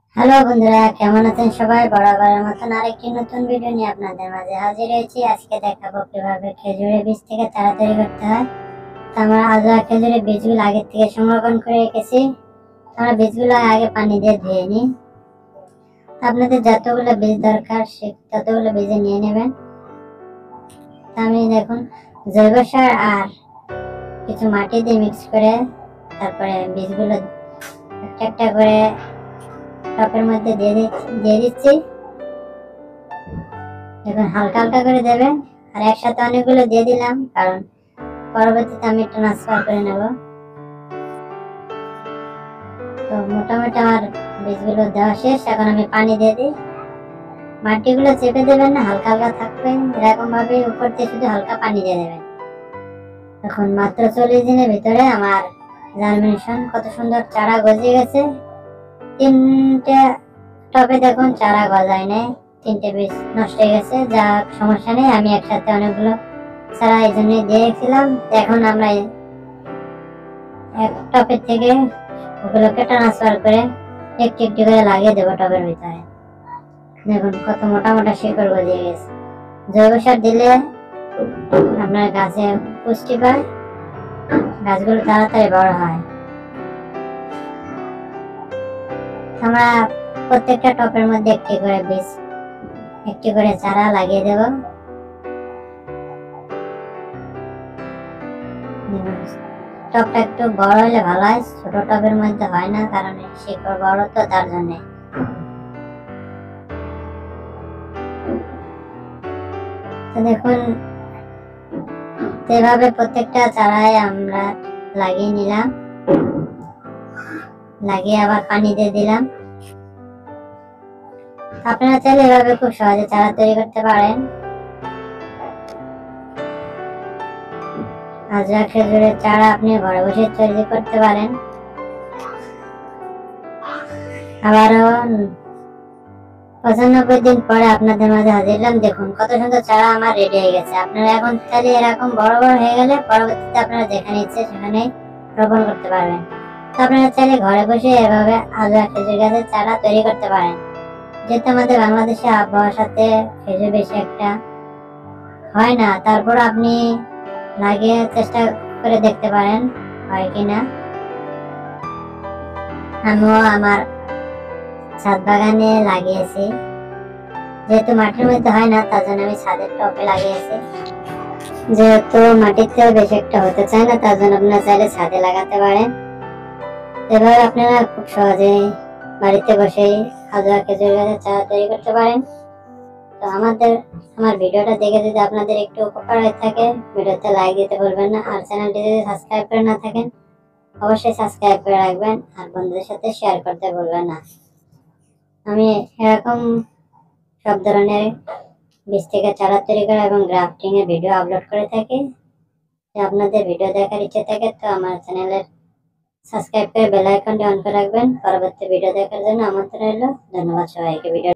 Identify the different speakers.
Speaker 1: Hello বন্ধুরা, কেমন আছেন সবাই? বরাবরের মতন আরেকটি নতুন ভিডিও নিয়ে আপনাদের মাঝে হাজির হয়েছি। আজকে দেখাবো কিভাবে খেজুরের বীজ থেকে চারা তৈরি করতে হয়। তো আমরা আজওয়া খেজুরের বীজগুলো আগে থেকে সংরক্ষণ করে রেখেছি। আমরা বীজগুলো আগে পানি দিয়ে ধুয়ে নিই। আপনাদের যতগুলো বীজ দরকার ততগুলো বীজে নিয়ে নেবেন। আমি দেখুন জৈব সার আর কিছু মাটি দিয়ে মিক্স করে তারপরে বীজগুলো একটা একটা করে টপের মধ্যে দিয়ে দিচ্ছি। এখন হালকা হালকা করে দেবেন, আর একসাথে অনেকগুলো দিয়ে দিলাম কারণ পরবর্তীতে আমি ট্রান্সফার করে নেব। তো মোটামুটি আমার বীজগুলো দেওয়া শেষ। এখন আমি পানি দিয়ে দিই। মাটিগুলো চেপে দেবেন না, হালকা হালকা থাকবে, এরকম ভাবে উপর দিয়ে শুধু হালকা পানি দিয়ে দেবেন। এখন মাত্র 40 দিনের ভিতরে আমার জার্মিনেশন কত সুন্দর চারা গজিয়ে গেছে। 3টে টবে দেখুন চারা গজায় নেই, 3টে বীজ নষ্ট হয়ে গেছে। যা সমস্যা নেই, আমি একসাথে অনেকগুলো চারা এই জন্য দিয়ে রেখেছিলাম। এখন আমরা এক টপের থেকে ওগুলোকে ট্রান্সফার করে একটু একটু করে লাগিয়ে দেবো টবের ভিতরে। দেখুন কত মোটা মোটা শিকড় গজিয়ে গেছে। জৈব সার দিলে আপনার গাছে পুষ্টি পায়, গাছগুলো তাড়াতাড়ি বড় হয়। আমরা প্রত্যেকটা টপের মধ্যে একটি করে বীজ, একটি করে চারা লাগিয়ে দেব। টপটা একটু বড় হলে ভালো হয়, ছোট টবের মধ্যে হয় না, কারণ শিকড় বড় তো তার জন্য। দেখুন এভাবে প্রত্যেকটা চারায় আমরা লাগিয়ে নিলাম, লাগিয়ে আবার পানি দিয়ে দিলাম। আপনারা চাইলে এভাবে খুব সহজে চারা তৈরি করতে পারেন। আজওয়া খেজুরের চারা আপনি ঘরে বসে তৈরি করতে পারেন। আবারও 95 দিন পরে আপনাদের মাঝে হাজির হলাম। দেখুন কত সুন্দর চারা আমার রেডি হয়ে গেছে। আপনারা এখন চাইলে এরকম বড় বড় হয়ে গেলে পরবর্তীতে আপনারা যেখানে ইচ্ছে সেখানে রোপণ করতে পারবেন। তো আপনারা চাইলে ঘরে বসে এভাবে আজওয়া খেজুর গাছের চারা তৈরি করতে পারেন। যেহেতু আমাদের বাংলাদেশে আবহাওয়ার সাথে খেজুর বেশি একটা হয় না, তারপর আপনি লাগিয়ে চেষ্টা করে দেখতে পারেন হয় কিনা। আমিও আমার ছাদ বাগানে লাগিয়েছি, যেহেতু মাটির মধ্যে হয় না তার জন্য আমি ছাদের টপে লাগিয়েছি। যেহেতু মাটিতে বেশি একটা হতে চায় না, তার জন্য আপনারা চাইলে ছাদে লাগাতে পারেন। এভাবে আপনারা খুব সহজেই বাড়িতে বসেই আজওয়া খেজুর গাছের চারা তৈরি করতে পারেন। তো আমার ভিডিওটা দেখে যদি আপনাদের একটু উপকার হয়ে থাকে, ভিডিওতে লাইক দিতে ভুলবেন না। আর চ্যানেলটি যদি সাবস্ক্রাইব করে না থাকেন, অবশ্যই সাবস্ক্রাইব করে রাখবেন আর বন্ধুদের সাথে শেয়ার করতে ভুলবেন না। আমি এরকম সব ধরনের বীজ থেকে চারা তৈরি করা এবং গ্রাফটিং এর ভিডিও আপলোড করে থাকি। আপনাদের ভিডিও দেখার ইচ্ছে থাকে তো আমার চ্যানেলের সাবস্ক্রাইব করে বেল আইকনটি অন করে রাখবেন। পরবর্তী ভিডিও দেখার জন্য আমন্ত্রণ রইল। ধন্যবাদ সবাইকে। ভিডিও